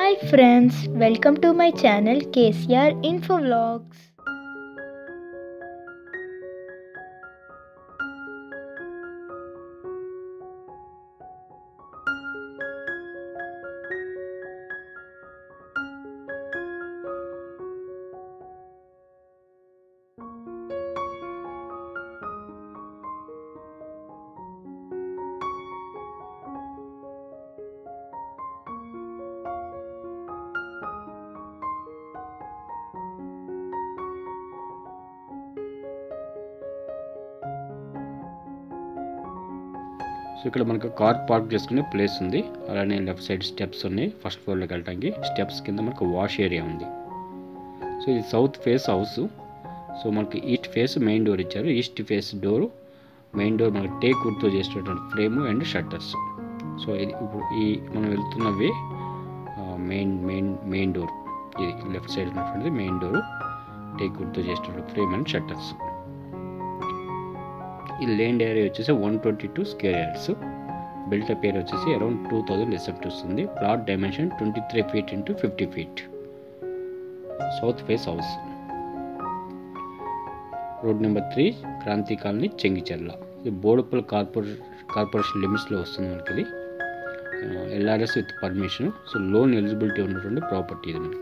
Hi friends, welcome to my channel KCR Info Vlogs. So ఇక్కడ మనకు car park చేసుకునే place ఉంది. అలానే లెఫ్ట్ సైడ్ స్టెప్స్ ఉన్నాయి. ఫస్ట్ ఫ్లోర్లోకి వెళ్ళడానికి స్టెప్స్ కింద మనకు వాష్ ఏరియా ఉంది. సో ఇది సౌత్ ఫేస్ హౌస్. సో మనకి ఈస్ట్ ఫేస్ మెయిన్ డోర్ ఇచ్చారు. East face door main door మనకి టేక్ వుడ్తో చేసినటువంటి ఫ్రేమ్ అండ్ షట్టర్స్. సో ఇది ఇప్పుడు ఈ మనం వెళ్తున్న వే మెయిన్ డోర్. ఇది లెఫ్ట్ సైడ్ ఉన్నటువంటిది మెయిన్ డోరు, టేక్ వుడ్తో చేసినటువంటి ఫ్రేమ్ అండ్ షట్టర్స్. ఈ ల్యాండ్ ఏరియా వచ్చేసి 122 స్క్వేర్ యార్డ్స్. బిల్టప్ ఏరియా వచ్చేసి అరౌండ్ 2000 ఎసెప్ట్ వస్తుంది. Plot dimension 23 feet into 50 feet. సౌత్ ఫేస్ హౌస్. Road number 3, Kranti colony, Chengicherla. ఇది బోడుపల్ కార్పొరేషన్ లిమిట్స్లో వస్తుంది మనకి. ఇది LRS with permission. So loan eligibility ఉన్నటువంటి ప్రాపర్టీ ఇది మనకి.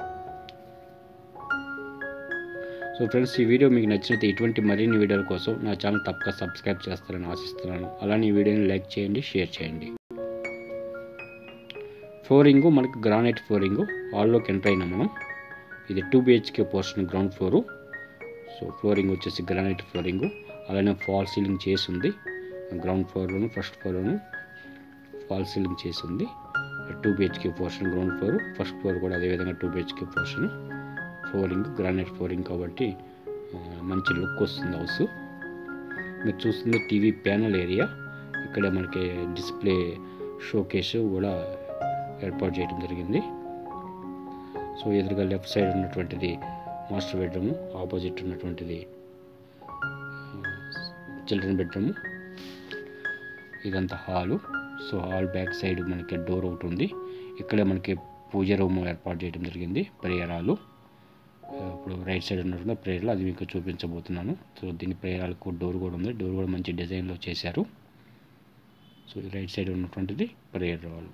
సో ఫ్రెండ్స్, ఈ వీడియో మీకు నచ్చినట్లయితే ఇటువంటి మరిన్ని వీడియోల కోసం నా ఛానల్ తప్పక సబ్స్క్రైబ్ చేస్తారని ఆశిస్తున్నాను. అలానే ఈ వీడియోని లైక్ చేయండి, షేర్ చేయండి. ఫ్లోరింగ్ మనకు గ్రానైట్ ఫ్లోరింగ్. హాల్లోకి ఎంటర్ అయినా మనం. ఇది 2 BHK portion, ground floor. So flooring వచ్చేసి గ్రానైట్ ఫ్లోరింగ్. అలానే ఫాల్ సీలింగ్ చేసి ఉంది. గ్రౌండ్ ఫ్లోర్లోను ఫస్ట్ ఫ్లోర్లోను ఫాల్ సీలింగ్ చేసి ఉంది. 2 BHK portion ground floor. First floor కూడా అదేవిధంగా 2 BHK portion. Flooring granite flooring కాబట్టి మంచి లుక్ వస్తుంది హౌస్. మీరు చూస్తుంది టీవీ ప్యానల్ ఏరియా. ఇక్కడ మనకి డిస్ప్లే షోకేస్ కూడా ఏర్పాటు చేయడం జరిగింది. సో ఎదురుగా లెఫ్ట్ సైడ్ ఉన్నటువంటిది మాస్టర్ బెడ్రూమ్, ఆపోజిట్ ఉన్నటువంటిది చిల్డ్రన్ బెడ్రూమ్. ఇదంతా hall. So hall back side మనకి డోర్ ఒకటి ఉంది. ఇక్కడే మనకి పూజ రూమ్ ఏర్పాటు చేయడం జరిగింది. Prayer hall. ఇప్పుడు రైట్ సైడ్ ఉన్నటువంటి ప్రేయర్లు అది మీకు చూపించబోతున్నాను. సో దీని ప్రేయర్లకు డోర్ కూడా ఉంది. డోర్ కూడా మంచి డిజైన్లో చేశారు. సో రైట్ సైడ్ ఉన్నటువంటిది prayer hall.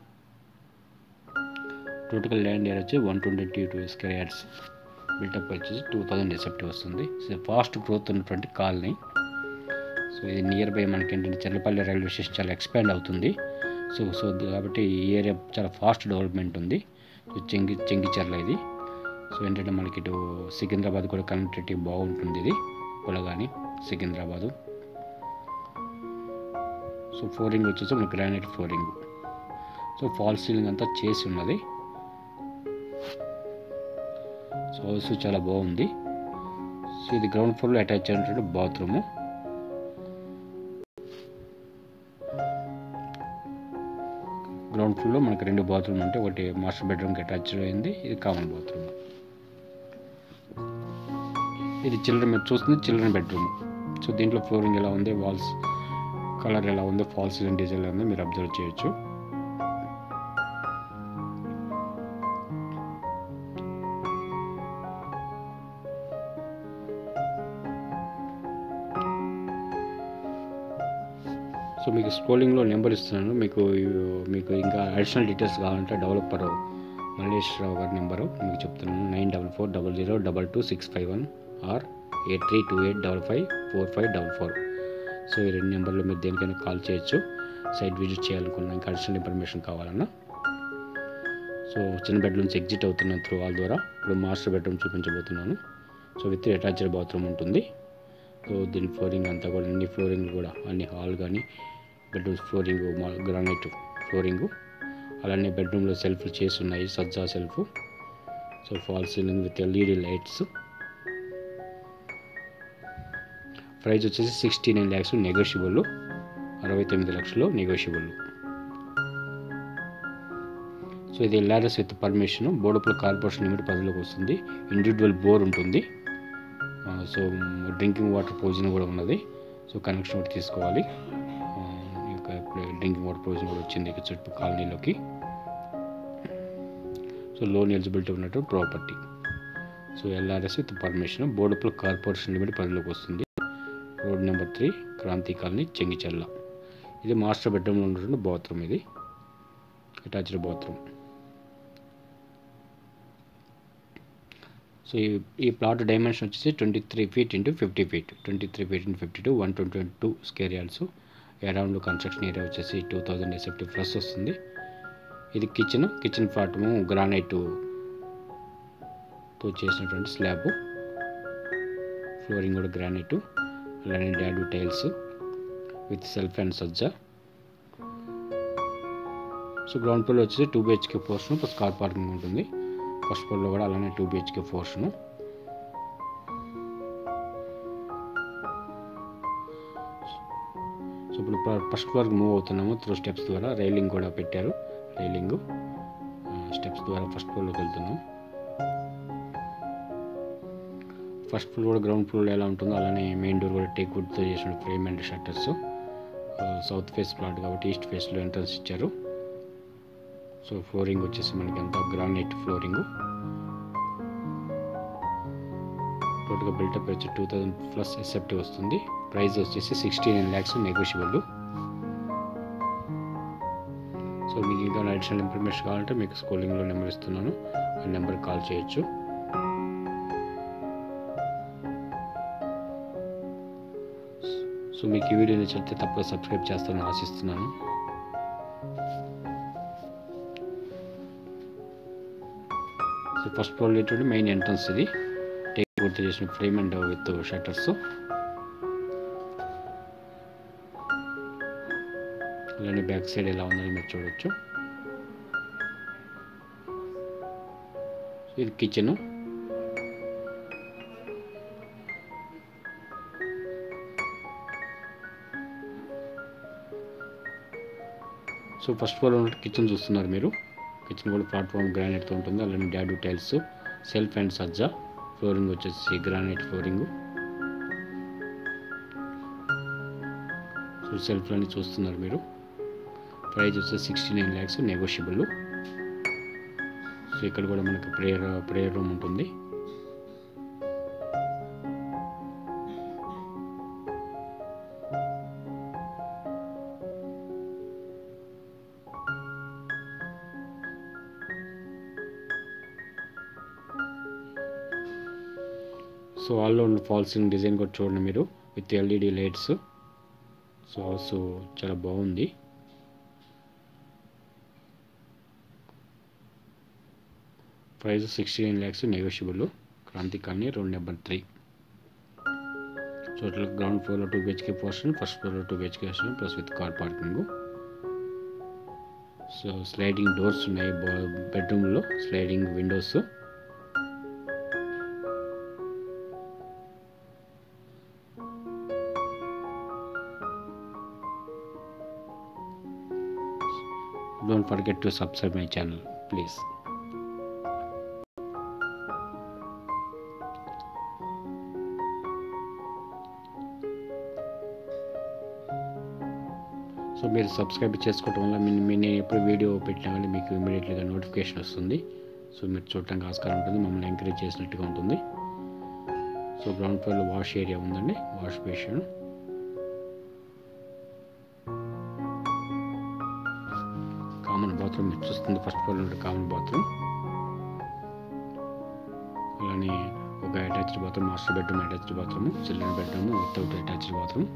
Total land area వచ్చి 122 స్క్వేర్ యార్డ్స్. బిల్టప్ వచ్చేసి 2000 ఎసెప్ట్ వస్తుంది. సో ఫాస్ట్ గ్రోత్ ఉన్నటువంటి కాలనీ. సో ఇది నియర్ బై మనకి ఏంటంటే చెర్లపల్లి రైల్వే స్టేషన్ చాలా ఎక్స్పాండ్ అవుతుంది. సో కాబట్టి ఈ ఏరియా చాలా ఫాస్ట్ డెవలప్మెంట్ ఉంది. సో చెంగిచెర్ల ఇది. సో ఏంటంటే మనకి ఇటు సికింద్రాబాద్ కూడా కనెక్టివిటీ బాగుంటుంది. ఇది పొలగాని సికింద్రాబాదు. సో ఫ్లోరింగ్ వచ్చేసి మనకి granite flooring. So fall ceiling అంతా చేసి ఉన్నది. సో హౌస్ చాలా బాగుంది. సో ఇది గ్రౌండ్ ఫ్లోర్లో అటాచ్ అయినటువంటి బాత్రూము. గ్రౌండ్ ఫ్లోర్లో మనకి 2 బాత్రూమ్ ఉంటాయి. ఒకటి మాస్టర్ బెడ్రూమ్కి అటాచ్ అయింది, ఇది కామన్ బాత్రూమ్. ఇది మీరు చూస్తుంది చిల్డ్రన్ బెడ్రూమ్. సో దీంట్లో ఫ్లోరింగ్ ఎలా ఉంది, వాల్స్ కలర్ ఎలా ఉంది, ఫాల్ సీలింగ్ డిజైన్ ఎలా ఉంది మీరు అబ్జర్వ్ చేయొచ్చు. సో మీకు స్క్రోలింగ్లో నెంబర్ ఇస్తున్నాను. మీకు ఇంకా అడిషనల్ డీటెయిల్స్ కావాలంటే డెవలపర్ మల్లేష్ రావు గారి నెంబరు మీకు చెప్తున్నాను. 9440022651 ఆర్ 8328554544. సో ఈ 2 నెంబర్లో మీరు దేనికైనా కాల్ చేయొచ్చు. సైట్ విజిట్ చేయాలనుకున్నా, ఇంకా అడిషనల్ ఇన్ఫర్మేషన్ కావాలన్నా. సో చిన్న బెడ్ నుంచి ఎగ్జిట్ అవుతున్నాను త్రూ హాల్ ద్వారా. ఇప్పుడు మాస్టర్ బెడ్రూమ్ చూపించబోతున్నాను. సో విత్ అటాచ్డ్ బాత్రూమ్ ఉంటుంది. సో దీని ఫ్లోరింగ్ అంతా కూడా అన్ని ఫ్లోరింగ్ కూడా అన్ని హాల్ కానీ బెడ్రూమ్ ఫ్లోరింగ్ గ్రానైట్ ఫ్లోరింగు. అలానే బెడ్రూమ్లో సెల్ఫ్లు చేసి ఉన్నాయి, సజ్జా shelf. So fall ceiling with LED lights. Price వచ్చేసి 69 lakhs నెగోషియబుల్. 69 లక్షలు నెగోషియబుల్. సో ఇది LRS with permission. Boduppal corporation limit పరిధిలోకి వస్తుంది. ఇండివిజువల్ బోర్ ఉంటుంది. సో డ్రింకింగ్ వాటర్ ప్రొవిజన్ కూడా ఉన్నది. సో కనెక్షన్ ఒకటి తీసుకోవాలి. డ్రింకింగ్ వాటర్ ప్రొవిజన్ కూడా వచ్చింది ఇక్కడ చుట్టూ కాలనీలోకి. సో లోన్ ఎలిజిబిలిటీ ఉన్నట్టు property. So LRS with permission. Boduppal corporation limit పరిధిలోకి వస్తుంది. Road number 3, Kranti colony, Chengicherla. ఇది మాస్టర్ బెడ్రూమ్లో ఉన్నటువంటి బాత్రూమ్. ఇది అటాచ్డ్ బాత్రూమ్. సో ఈ ప్లాట్ డైమెన్షన్ వచ్చేసి 23 feet into 50 feet, 23 feet into 52, 122 square yards. Around construction area వచ్చేసి 2000 SFT ప్లస్ వస్తుంది. ఇది కిచెన్ ప్లాట్ము గ్రానైట్తో చేసినటువంటి స్లాబ్. ఫ్లోరింగ్ కూడా గ్రానైట్, అలానే dado tiles with shelf and సజ్జా. సో గ్రౌండ్ ఫ్లోర్ వచ్చేసి 2 BHK portion plus car parking ఉంటుంది. ఫస్ట్ ఫ్లోర్లో కూడా అలానే 2 BHK పోర్షను. సో ఇప్పుడు ఫస్ట్ ఫ్లోర్కి మూవ్ అవుతున్నాము త్రూ స్టెప్స్ ద్వారా. రైలింగ్ కూడా పెట్టారు. స్టెప్స్ ద్వారా ఫస్ట్ ఫ్లోర్లోకి వెళ్తున్నాం. ఫస్ట్ ఫ్లోర్ కూడా గ్రౌండ్ ఫ్లోర్లో ఎలా ఉంటుందో అలానే మెయిన్ డోర్ కూడా టేక్ వుడ్తో చేసిన frame and shutters. South face plot కాబట్టి ఈస్ట్ ఫేస్లో ఎంట్రన్స్ ఇచ్చారు. సో ఫ్లోరింగ్ వచ్చేసి మనకి అంతా గ్రానైట్ ఫ్లోరింగ్. టోటల్గా బిల్టప్ వచ్చి 2000 ప్లస్ SFT వస్తుంది. ప్రైస్ వచ్చేసి 69 lakhs నెగోషియబుల్. సో మీకు ఇంకా అడిషనల్ ఇన్ఫర్మేషన్ కావాలంటే మీకు స్కూలింగ్లో నెంబర్ ఇస్తున్నాను, ఆ నెంబర్కి కాల్ చేయొచ్చు. సో మీకు ఈ వీడియో నచ్చితే తప్పకుండా సబ్స్క్రైబ్ చేస్తారని ఆశిస్తున్నాను. సో ఫస్ట్ ఫ్లోర్ ఏంటంటే మెయిన్ ఎంట్రన్స్. ఇది టేక్ వుడ్తో చేసిన ఫ్రేమ్ అండ్ విత్ షట్టర్స్. అలానే బ్యాక్ సైడ్ ఎలా ఉందని మీరు చూడవచ్చు. ఇది కిచెను. సో ఫస్ట్ ఫ్లోర్ ఉన్న కిచెన్ చూస్తున్నారు మీరు. కిచెన్ కూడా ప్లాట్ఫామ్ గ్రానైట్తో ఉంటుంది. అలానే డాడు టైల్స్, సెల్ఫ్ అండ్ సజ్జా. ఫ్లోరింగ్ వచ్చేసి గ్రానైట్ ఫ్లోరింగ్. సో సెల్ఫ్లని చూస్తున్నారు మీరు. ప్రైస్ వచ్చేసి 69 lakhs నెగోషియబుల్. సో ఇక్కడ కూడా మనకి ప్రేయర్ రూమ్ ఉంటుంది. సో ఆల్లో ఉన్న ఫాల్ సీలింగ్ డిజైన్ కూడా చూడండి మీరు with LED lights. So house చాలా బాగుంది. Price 69 lakhs negotiable. Kranti colony, road number 3. So ఇట్లా గ్రౌండ్ ఫ్లోర్లో 2 BHK పోర్షన్, ఫస్ట్ ఫ్లోర్లో 2 BHK portion plus with car parking. So sliding doors ఉన్నాయి బెడ్రూమ్లో, sliding windows. Don't forget to subscribe my channel, please. So మీరు subscribe చేసుకోవడం వల్ల నేను ఎప్పుడు వీడియో పెట్టినా కానీ మీకు ఇమీడియట్లీగా నోటిఫికేషన్ వస్తుంది. సో మీరు చూడటానికి ఆస్కారం ఉంటుంది, మమ్మల్ని ఎంకరేజ్ చేసినట్టుగా ఉంటుంది. సో గ్రౌండ్ ఫ్లోర్లో వాష్ ఏరియా ఉందండి, వాష్ బేసిన్. కామన్ బాత్రూమ్ మీరు చూస్తుంది ఫస్ట్ ఫ్లోర్లో ఉండే కామన్ బాత్రూమ్. అలానే ఒక attached bathroom, master bedroom attached bathroom, children bedroom without attached bathroom.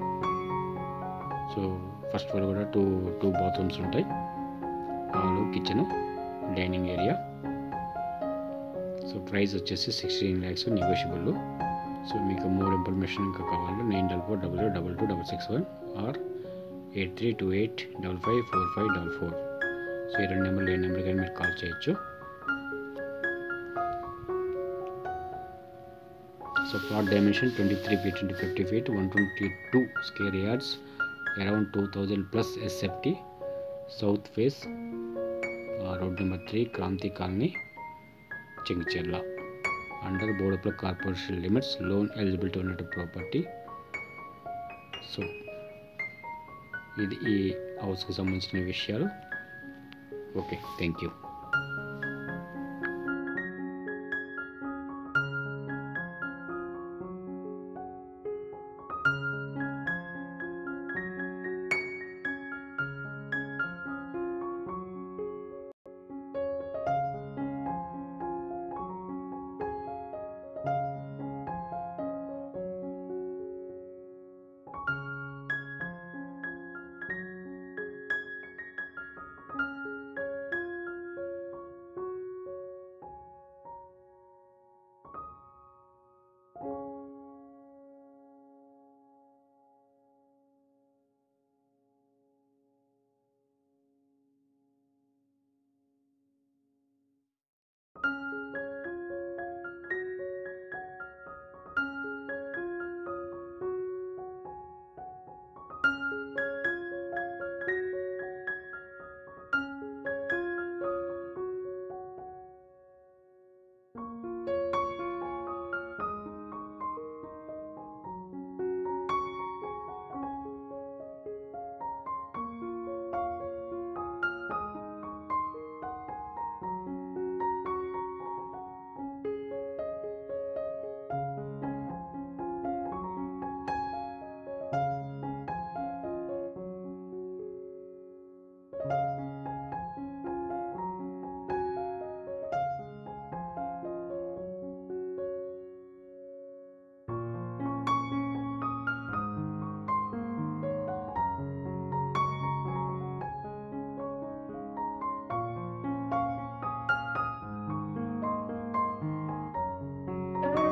So first floor కూడా టూ బాత్రూమ్స్ ఉంటాయి. Hall, kitchen, dining area. So price వచ్చేసి 16 lakhs నెగోషియబుల్. సో మీకు మోర్ ఇన్ఫర్మేషన్ ఇంకా కావాలంటే 9400222661 ఆర్ 8328554544. సో ఈ 2 నెంబర్లు ఏ నెంబర్ కానీ మీరు కాల్ చేయొచ్చు. So plot dimension 23 feet into 50 feet, 122 square yards, around 2000 plus SFT. South face, road number 3, Kranti Colony, Chengicherla. Under Bodapala Corporation limits, loan eligible to own property. So ఇది ఈ హౌస్కి సంబంధించిన విషయాలు. Okay, thank you.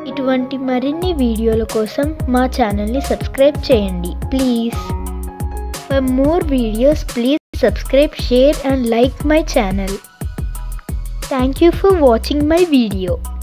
ఇటువంటి మరిన్ని వీడియోల కోసం మా ఛానల్ని సబ్స్క్రైబ్ చేయండి please. For more videos please subscribe, share and like my channel. Thank you for watching my video.